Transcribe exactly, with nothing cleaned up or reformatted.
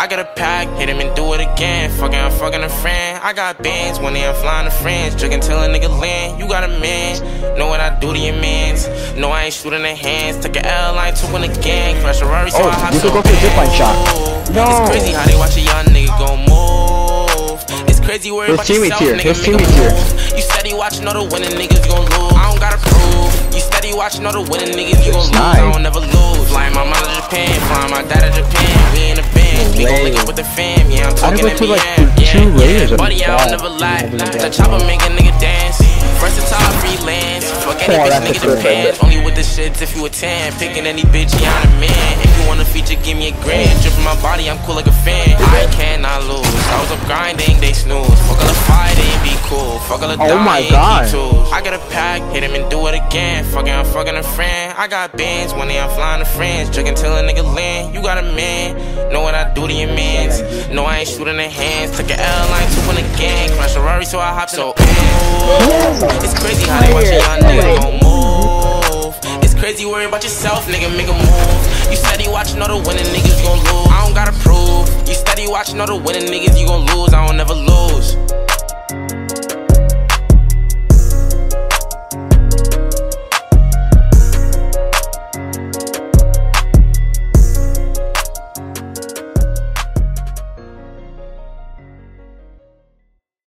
I got a pack, hit him and do it again. Fucking, I'm fucking a friend. I got bands, when I'm flying to friends. Drinking till a nigga land. You got a man, know what I do to your mans. No, I ain't shooting the hands. Took an L, I ain't two in the gang. Crash a Rari, so oh, I hop you so could go for a zipline shot. No. It's crazy how they watch a young nigga go move. It's crazy worry about yourself, here. nigga, His make a teammates here. move. You steady watching all the winning niggas, you gon' lose. I don't gotta prove. You steady watching all the winning niggas, you gon' lose. Nice. I don't never lose. Flying my mom to Japan, flying my dad to Japan. We in the band, we gon' link up with the fam. Yeah, I'm talking to like yeah, two yeah, layers yeah. Buddy, I don't of never lie. The chopper make a nigga dance. Versatile freelance. Fuck any Oh, bitch, that's nigga a depends. Only with the shits if you a tan. Picking any bitch, yeah, I'm a man. If you want a feature, give me a grand. Dripping my body, I'm cool like a fan. I cannot lose. I was up grinding, they snooze. Fuck all the fight, they be cool. Fuck all the Oh my dying, God. keep tools. I got a pack, hit him and do it again. Fucking, I'm fucking a friend. I got bands, when I'm flying to friends. Drinking till a nigga land. You got a man, know what I do to your mans. No, I ain't shooting the hands. Took an L, I ain't two in the gang. Crash a Rari, so I hop so ooh. It's crazy how they watch a young nigga gon' move. It's crazy worry about yourself, nigga, make a move. You steady watching all the winning niggas, you gon' lose. I don't gotta prove. You steady watching all the winning niggas, you gon' lose. I don't never lose.